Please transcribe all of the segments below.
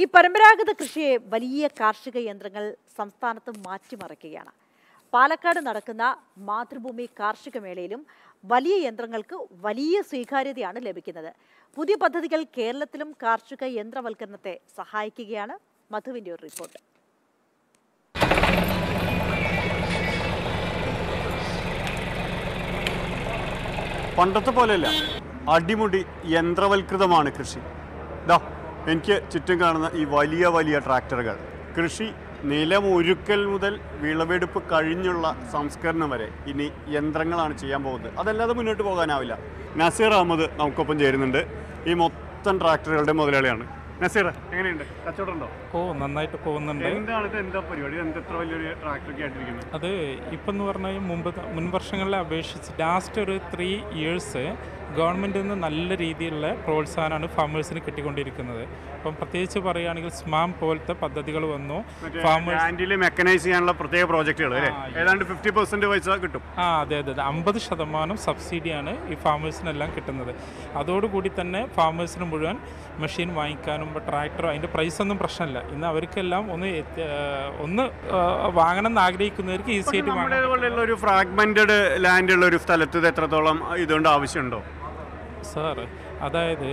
ഈ പരമ്പരാഗത കൃഷിയെ വലിയ കാർഷിക യന്ത്രങ്ങൾ സംസ്ഥാനത്ത് മാറ്റിമറിക്കുകയാണ്. പാലക്കാട് നടക്കുന്ന മാതൃഭൂമി കാർഷിക മേളയിലും വലിയ യന്ത്രങ്ങൾക്ക് വലിയ സ്വീകാര്യതയാണ് ലഭിക്കുന്നത്. പുതിയ പദ്ധതികൾ കേരളത്തിലും കാർഷിക യന്ത്രവൽക്കരണത്തെ സഹായിക്കുകയാണ്. മധുവിന്റെ ഒരു റിപ്പോർട്ട്. പണ്ടത്തെ പോലെയല്ല, അടിമുടി യന്ത്രവൽകൃതമാണ് കൃഷി. എനിക്ക് ചുറ്റും കാണുന്ന ഈ വലിയ വലിയ ട്രാക്ടറുകൾ കൃഷി നിലമൊരുക്കൽ മുതൽ വിളവെടുപ്പ് കഴിഞ്ഞുള്ള സംസ്കരണം വരെ ഇനി യന്ത്രങ്ങളാണ് ചെയ്യാൻ പോകുന്നത്. അതല്ലാതെ മുന്നോട്ട് പോകാനാവില്ല. നസീർ അഹമ്മദ് നമുക്കൊപ്പം ചേരുന്നുണ്ട്. ഈ മൊത്തം ട്രാക്ടറുകളുടെ മുതലാളിയാണ്. നസീർ, എങ്ങനെയുണ്ട്? കച്ചവടം ഉണ്ടോ? നന്നായിട്ട് പോകുന്നുണ്ട്. എന്താ പരിപാടി? എത്ര വലിയൊരു ട്രാക്ടറൊക്കെ ആയിട്ടിരിക്കുന്നത്? അത് ഇപ്പം എന്ന് പറഞ്ഞാൽ മുൻ വർഷങ്ങളെ അപേക്ഷിച്ച് ലാസ്റ്റ് ഒരു 3 ഇയേഴ്സ് ഗവൺമെൻറ്റിൽ നിന്ന് നല്ല രീതിയിലുള്ള പ്രോത്സാഹനമാണ് ഫാമേഴ്സിന് കിട്ടിക്കൊണ്ടിരിക്കുന്നത്. അപ്പം പ്രത്യേകിച്ച് പറയുകയാണെങ്കിൽ സ്മാം പോലത്തെ പദ്ധതികൾ വന്നു. ഫാമേഴ്സ് മെക്കനൈസ് ചെയ്യാനുള്ള പ്രത്യേക പ്രോജക്റ്റുകൾ ഏതാണ്ട് 50% പൈസ കിട്ടും. അതെ 50% സബ്സിഡിയാണ് ഈ ഫാമേഴ്സിനെല്ലാം കിട്ടുന്നത്. അതോടുകൂടി തന്നെ ഫാമേഴ്സിന് മുഴുവൻ മെഷീൻ വാങ്ങിക്കാനും ട്രാക്ടർ അതിൻ്റെ പ്രൈസ് ഒന്നും പ്രശ്നമില്ല. ഇന്ന് അവർക്കെല്ലാം ഒന്ന് വാങ്ങണം എന്ന് ആഗ്രഹിക്കുന്നവർക്ക് ഈസി ആയിട്ട് വാങ്ങാം. ഒരു ഫ്രാഗ്മെന്റഡ് ലാൻഡ് ഉള്ള ഒരു സ്ഥലത്ത് ഇത് എത്രത്തോളം ഇതുകൊണ്ട് ആവശ്യമുണ്ടോ? സാർ, അതായത്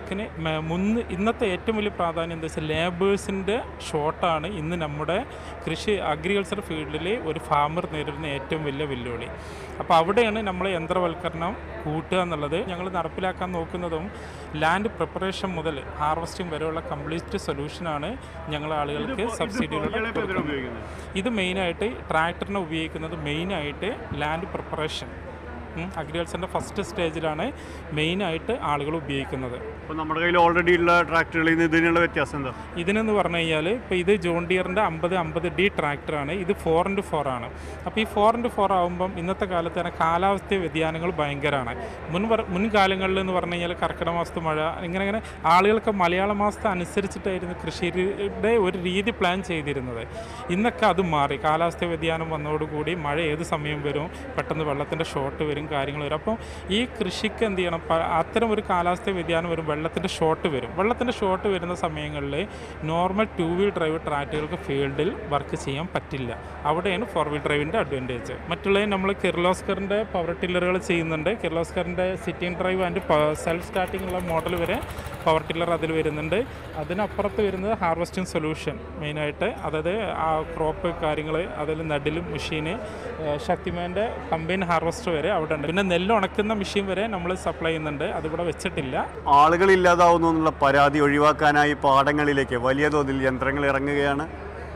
ഇന്നത്തെ ഏറ്റവും വലിയ പ്രാധാന്യം എന്താ വെച്ചാൽ ലേബേഴ്സിൻ്റെ ഷോർട്ടാണ് ഇന്ന് നമ്മുടെ അഗ്രികൾച്ചർ ഫീൽഡിൽ ഒരു ഫാമർ നേരിടുന്ന ഏറ്റവും വലിയ വെല്ലുവിളി. അപ്പോൾ അവിടെയാണ് നമ്മൾ യന്ത്രവൽക്കരണം കൂട്ടുക എന്നുള്ളത്. ഞങ്ങൾ നടപ്പിലാക്കാൻ നോക്കുന്നതും ലാൻഡ് പ്രിപ്പറേഷൻ മുതൽ ഹാർവസ്റ്റിംഗ് വരെയുള്ള കംപ്ലീറ്റ് സൊല്യൂഷനാണ് ഞങ്ങൾ ആളുകൾക്ക് സബ്സിഡിയിലൂടെ കൊടുക്കുന്നത്. ഇത് മെയിനായിട്ട് ട്രാക്ടറിനെ ഉപയോഗിക്കുന്നത് മെയിനായിട്ട് ലാൻഡ് പ്രിപ്പറേഷൻ അഗ്രികൾച്ചറിൻ്റെ ഫസ്റ്റ് സ്റ്റേജിലാണ് മെയിനായിട്ട് ആളുകൾ ഉപയോഗിക്കുന്നത്. അപ്പോൾ നമ്മുടെ കയ്യിൽ ഓൾറെഡി ഉള്ള ട്രാക്ടറുകളിൽ നിന്ന് ഇതിനുള്ള വ്യത്യാസം എന്താ? ഇതിനെന്ന് പറഞ്ഞു കഴിഞ്ഞാൽ ഇപ്പോൾ ഇത് ജോൺ ഡിയറിൻ്റെ 50D ട്രാക്ടറാണ്. ഇത് 4x4 ആണ്. അപ്പോൾ ഈ 4x4 ആകുമ്പം ഇന്നത്തെ കാലത്ത് തന്നെ കാലാവസ്ഥ വ്യതിയാനങ്ങൾ ഭയങ്കരമാണ്. മുൻകാലങ്ങളിൽ എന്ന് പറഞ്ഞു കഴിഞ്ഞാൽ കർക്കിടക മാസത്തെ മഴ ഇങ്ങനെ ആളുകൾക്ക് മലയാള മാസത്തെ അനുസരിച്ചിട്ടായിരുന്നു കൃഷിയുടെ ഒരു രീതി പ്ലാൻ ചെയ്തിരുന്നത്. ഇന്നൊക്കെ അത് മാറി. കാലാവസ്ഥ വ്യതിയാനം വന്നതോടുകൂടി മഴ ഏത് സമയം വരും, പെട്ടെന്ന് വെള്ളത്തിൻ്റെ ഷോർട്ട് വരും, കാര്യങ്ങൾ വരും. അപ്പോൾ ഈ കൃഷിക്ക് എന്ത് ചെയ്യണം? അത്തരം ഒരു കാലാവസ്ഥ വ്യതിയാനം വരും, വെള്ളത്തിൻ്റെ ഷോർട്ട് വരും. വെള്ളത്തിൻ്റെ ഷോർട്ട് വരുന്ന സമയങ്ങളിൽ നോർമൽ 2 വീൽ ഡ്രൈവ് ട്രാക്ടറുകൾക്ക് ഫീൽഡിൽ വർക്ക് ചെയ്യാൻ പറ്റില്ല. അവിടെയാണ് 4 വീൽ ഡ്രൈവിൻ്റെ അഡ്വാൻറ്റേജ്. മറ്റുള്ള നമ്മൾ കിർലോസ്കറിൻ്റെ പവർ ടില്ലറുകൾ ചെയ്യുന്നുണ്ട്. കിർലോസ്കറിൻ്റെ sitting drive and self starting ഉള്ള മോഡൽ വരെ പവർ ടില്ലർ അതിൽ വരുന്നുണ്ട്. അതിനപ്പുറത്ത് വരുന്നത് ഹാർവസ്റ്റിംഗ് സൊല്യൂഷൻ മെയിനായിട്ട്, അതായത് ആ ക്രോപ്പ് കാര്യങ്ങൾ, അതിൽ നടിലും മെഷീന്, ശക്തിമാൻ്റെ കമ്പൈൻ ഹാർവസ്റ്റർ വരെ അവിടെ ഉണ്ട്. പിന്നെ നെല്ല് ഉണക്കുന്ന മെഷീൻ വരെ നമ്മൾ സപ്ലൈ ചെയ്യുന്നുണ്ട്. അതിവിടെ വെച്ചിട്ടില്ല. ആളുകളില്ലാതാവുന്നു എന്നുള്ള പരാതി ഒഴിവാക്കാനായി പാടങ്ങളിലേക്ക് വലിയ തോതിൽ യന്ത്രങ്ങൾ ഇറങ്ങുകയാണ്.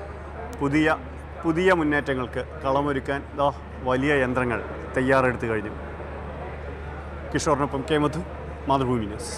പുതിയ മുന്നേറ്റങ്ങൾക്ക് കളമൊരുക്കാൻ വലിയ യന്ത്രങ്ങൾ തയ്യാറെടുത്തു കഴിഞ്ഞു. കിഷോറിനൊപ്പം കെ മധു, മാതൃഭൂമി ന്യൂസ്.